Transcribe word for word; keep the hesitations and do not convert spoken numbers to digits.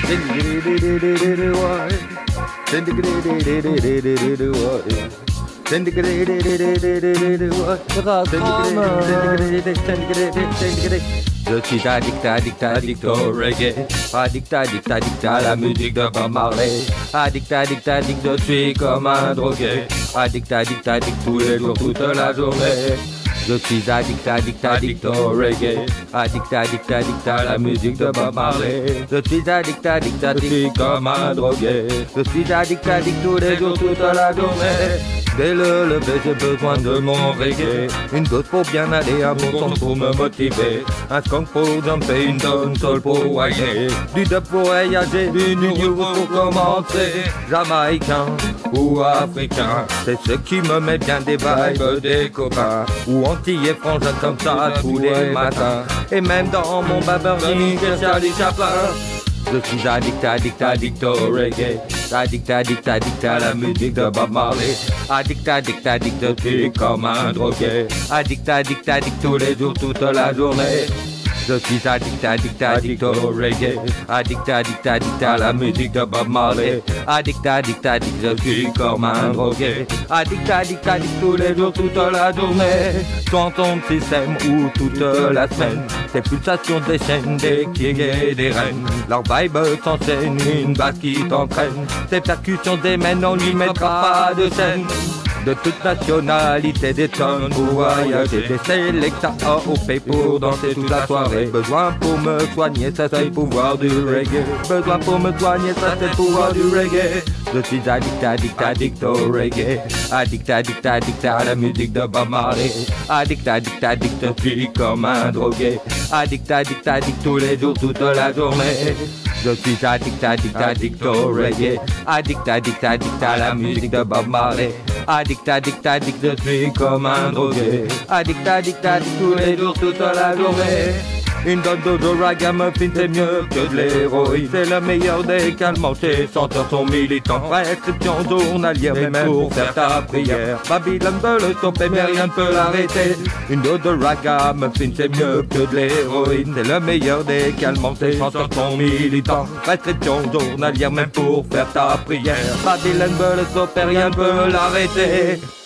Je suis addict, addict, addict au reggae. Addict, addict, addict à la musique de Bob Marley. Addict, addict, addict, je suis comme un drogué. Addict, addict, addict tous les jours, toute la journée. Je suis addict, addict, addict au reggae. Addict, addict, addict à la musique de Bob Marley. Je suis addict, addict, addict, je suis comme un drogué. Je suis addict, addict tous les jours, toute la journée. Dès le lever, j'ai besoin de mon reggae. Une dose pour bien aller, un bon son pour me motiver. Un skunk pour jumper, une tonne sol pour whiner. Du dub pour voyager, du new pour commencer. Jamaïcain ou africain, c'est ce qui me met bien des vibes des copains. Ou antillais frangin comme ça tous les matins. Et même dans mon Babberning, j'ai Charlie Chaplin. Je suis addict, addict, addict au reggae. Addict, addict, addict à la musique de Bob Marley. Addict, addict, addict, je suis comme un drogué. Addict, addict, addict tous les jours, toute la journée. Je suis addict, addict, addict au reggae. Addict, addict, addict à la musique de Bob Marley. Addict, addict, addict, je suis comme un drogué. Addict, addict, addict tous les jours, toute la journée. Dans ton système ou toute la semaine, ces pulsations déchaînent des kings et des reines. Leur vibe s'enchaîne, une basse qui t'entraîne. Ces percussions démènent, on lui mettra pas de scène. De toute nationalité, des tonnes pour voyager. Des sélectas A O P pour danser toute la soirée. Besoin pour me soigner, ça c'est le pouvoir du reggae. Besoin pour me soigner, ça c'est le pouvoir du reggae. Je suis addict, addict, addict au reggae. Addict, addict, addict à la musique de Bob Marley. Addict, addict, addict, je suis comme un drogué. Addict, addict, addict tous les jours, toute la journée. Je suis addict, addict, addict au reggae. Addict, addict, addict à la musique de Bob Marley. Addict, addict, addict, je suis comme un drogué. Addict, addict, addict tous les jours, toute la journée. Une dose de ragamuffin, c'est mieux que de l'héroïne. C'est le meilleur des calmants, ces chanteurs sont militants. Prescription journalière, même pour faire ta prière. Babylone veut le stopper, mais rien ne peut l'arrêter. Une dose de ragamuffin, c'est mieux que de l'héroïne. C'est le meilleur des calmants, ces chanteurs sont militants. Prescription journalière, même pour faire ta prière. Babylone veut le stopper, rien ne peut l'arrêter.